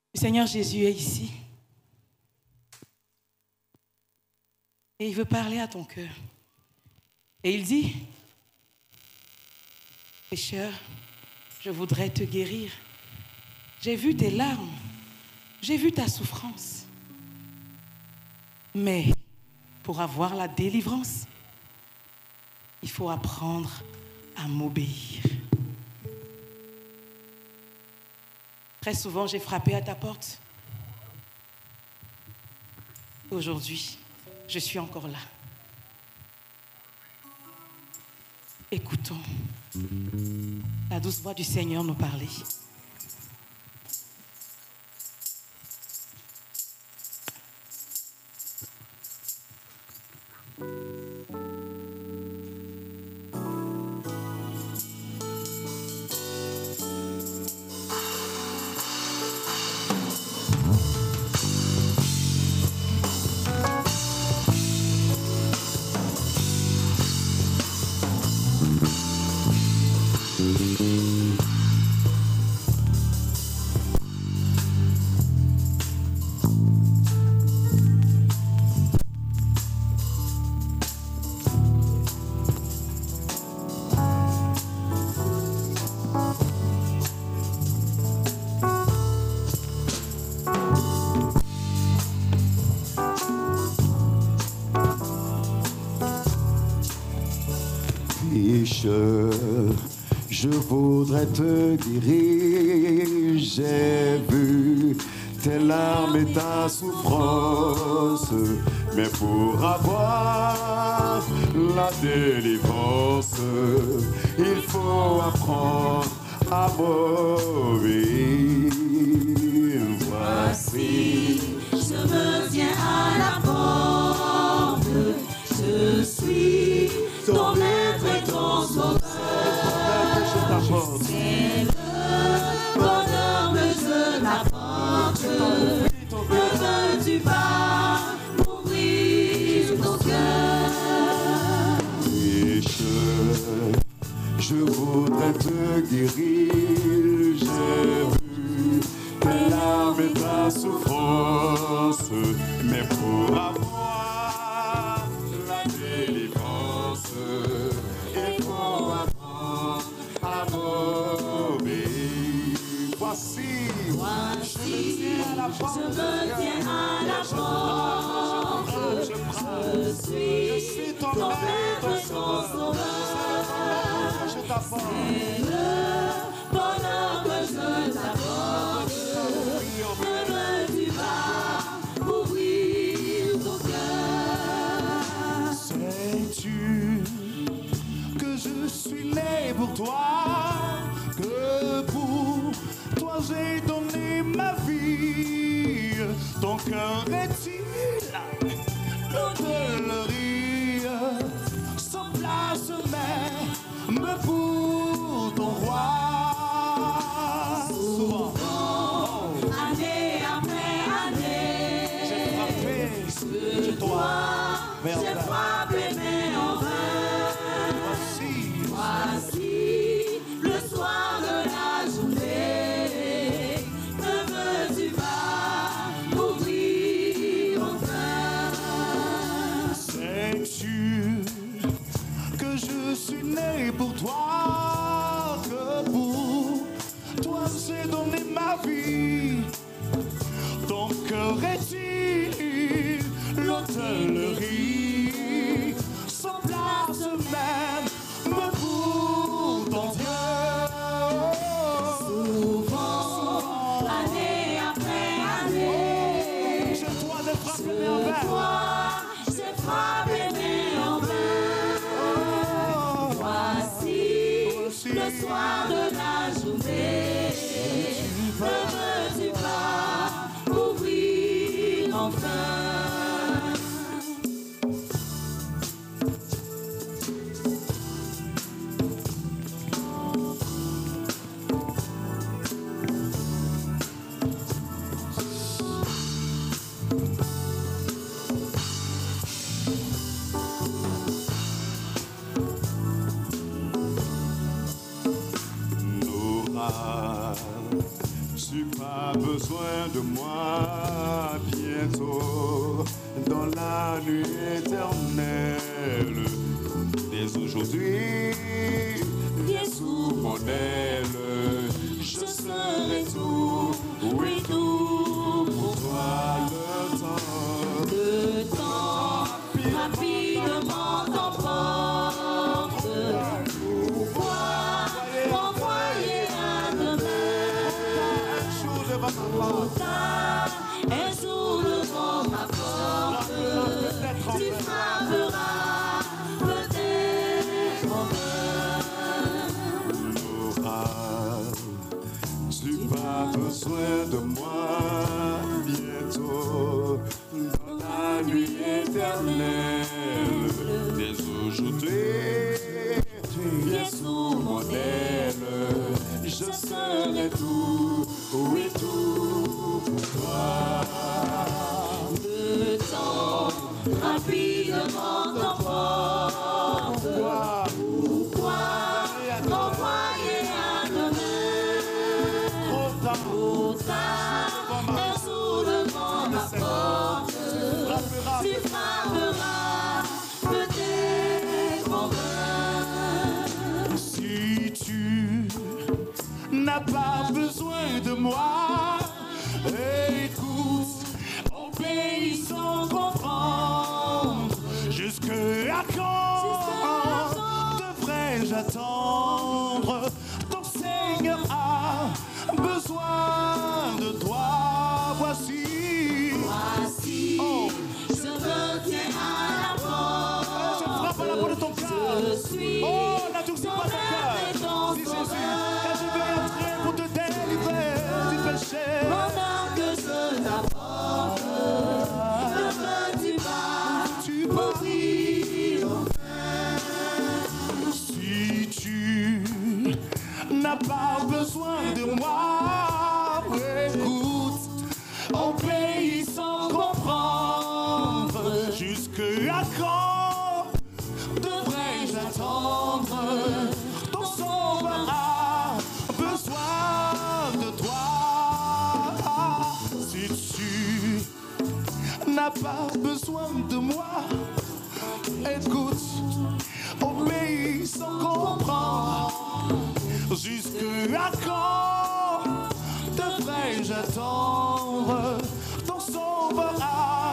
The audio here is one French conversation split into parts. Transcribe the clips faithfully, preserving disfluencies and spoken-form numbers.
Le Seigneur Jésus est ici. Et il veut parler à ton cœur. Et il dit, pécheur, je voudrais te guérir. J'ai vu tes larmes, j'ai vu ta souffrance. Mais pour avoir la délivrance, il faut apprendre à m'obéir. Très souvent, j'ai frappé à ta porte. Aujourd'hui, je suis encore là. Écoutons la douce voix du Seigneur nous parler. Je voudrais te guérir, j'ai vu tes larmes et ta souffrance, mais pour avoir la délivrance, il faut apprendre à m'obéir. Voici, je me tiens à la porte, je suis ton maître et ton sauveur. C'est le bonheur que je t'apporte. Ne veux-tu pas m'ouvrir ton cœur? Pécheur, je voudrais te guérir. J'ai vu tes larmes et ta souffrance, mais pour avoir la délivrance, il faut apprendre à m'obéir. Voici, Voici, je me tiens à la porte. Je suis ton maître et ton sauveur. C'est le bonheur que je t'apporte. Ne veux-tu pas ouvrir ton cœur? sais-tu que je suis né pour toi, que pour toi j'ai donné ma vie? Ton cœur est-il l'hôtellerie sans place même pour ton roi? Souvent, Année après année, j'ai frappé je toi vers j'ai ta frappé mais en vain. voici. Voici le soir de la journée. Ne veux-tu pas m'ouvrir enfin? Sais-tu que je suis né pour toi, que pour toi j'ai donné ma vie? Ton cœur est-il l'hôtellerie sans place même pour ton Dieu? Souvent, année après année, Je dois te frapper en vain. toi, j'ai frappé mais en vain. Voici le soir de la journée. Ne veux-tu pas ouvrir enfin? de moi bientôt dans la nuit éternelle. Dès aujourd'hui, viens sous mon aile. Je serai tout, oui tout pour toi. Le temps, Le temps rapidement t'emporte. Pourquoi m'envoyer à demain? Tard, un jour devant ma porte. Tu frapperas peut-être mon cœur. Tu pas besoin de moi bientôt dans la nuit éternelle. Dès aujourd'hui, viens sous mon aile. Je serai tout, oui tout pour toi. Le temps rapidement t'emporte. Pourquoi m'envoyer à demain? Trop tard, un jour devant ma porte. Tu frapperas peut-être mon cœur. Si tu n'as pas besoin de moi, écoute, obéis sans comprendre. Jusqu'à quand devrais-je attendre? Ton Seigneur a besoin de toi. Voici, Voici, oh, je me tiens à la porte. je frappe à la porte de ton cœur. Je suis Oh, n'adoucis pas ton cœur. Dis Jésus, car je veux entrer pour te délivrer du péché. pendant que je t'apporte. Ne veux-tu pas Tu peux ouvrir mon si tu n'as pas besoin de moi, écoute, obéis sans comprendre. Jusqu'à quand devrais-je attendre? Ton sauveur a besoin de toi. Si tu n'as pas besoin de moi, écoute, obéis sans comprendre. Jusqu'à quand devrais-je attendre? Ton sauveur a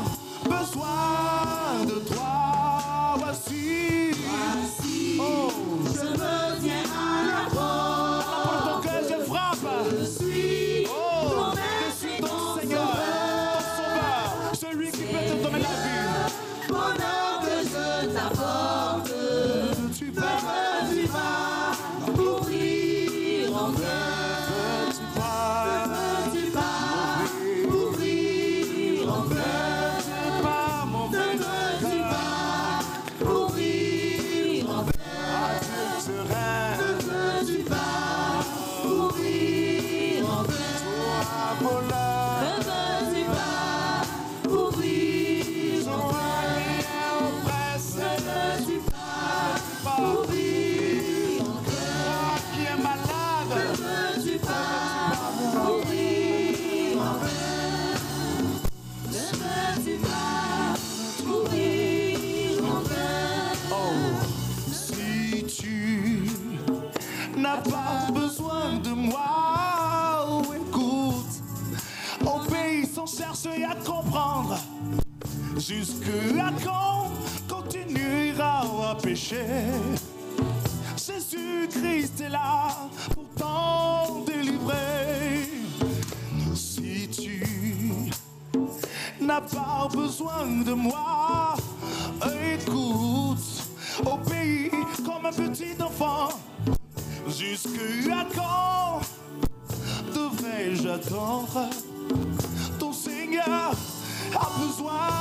besoin de toi. Voici, Voici, oh, je me tiens à la porte. pour ton cœur je frappe. Je suis Oh, ton je maître suis et ton ton Seigneur, ton sauveur. sauveur, celui qui peut te donner la vie. Pendant que je t'apporte, Tu ne peux, veux-tu pas ouvrir mon cœur? tu peux, Ne veux-tu pas ouvrir mon cœur? pas mon Ne veux-tu pas ouvrir mon cœur? serein. Ne veux-tu pas ouvrir mon cœur? Voleur, Ne veux-tu pas ouvrir mon cœur? oppressé, Ne veux-tu pas ouvrir mon cœur? qui est malade. Ne veux-tu pas ouvrir mon cœur? Ne veux-tu pas ouvrir mon cœur? Oh, si tu n'as pas besoin de moi, oh, écoute, obéis sans chercher à comprendre. Jusqu'à quand continuera à pécher? Jésus-Christ est là pour t'en délivrer. Si tu n'as pas besoin de moi, écoute, obéis comme un petit enfant. Jusqu'à quand devrais-je attendre? Ton Seigneur a besoin